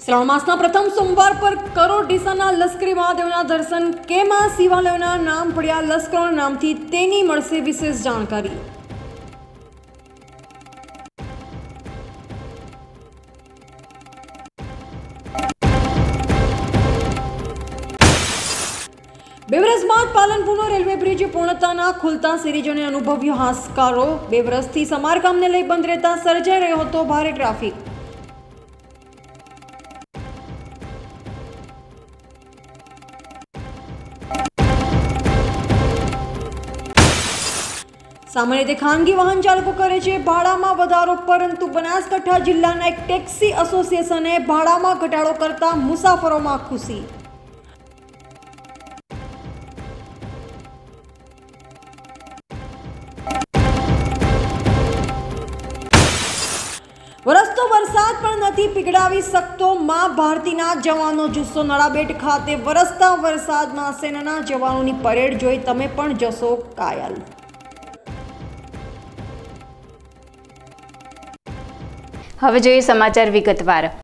શ્રાવણ માસના પ્રથમ સોમવાર પર કરોડ ડીસાના લશ્કરી મહાદેવના દર્શન કેમાં શિવાલયોના નામ પડ્યા લશ્કરોના નામથી તેની મળશે વિશેષ જાણકારી। બેવરસ બાદ પાલનપુરનો રેલવે બ્રિજ પૂર્ણતાના ખુલતા સિરીજોને અનુભવ્યો હાશકારો। 2 વર્ષથી સમારકામને લઈ બંધ રહેતા સર્જાઈ રહ્યો હતો ભારે ટ્રાફિક। सामान्य રીતે ખાનગી વાહન ચાલકો કરે છે ભાડામાં વધારો, પરંતુ બનાસકાંઠા જિલ્લાના એક ટેક્સી એસોસિએશને ભાડામાં ઘટાડો કરતા મુસાફરોમાં ખુશી। વરસતો વરસાદ પણ નથી પીગળાવી શકતો માં ભારતીના જવાનો જુસ્સો। નળાબેટ ખાતે વરસતા વરસાદમાં સેનાના જવાનોની પરેડ જોઈ તમે પણ જશો કાયલ। હવે જોઈએ સમાચાર વિગતવાર।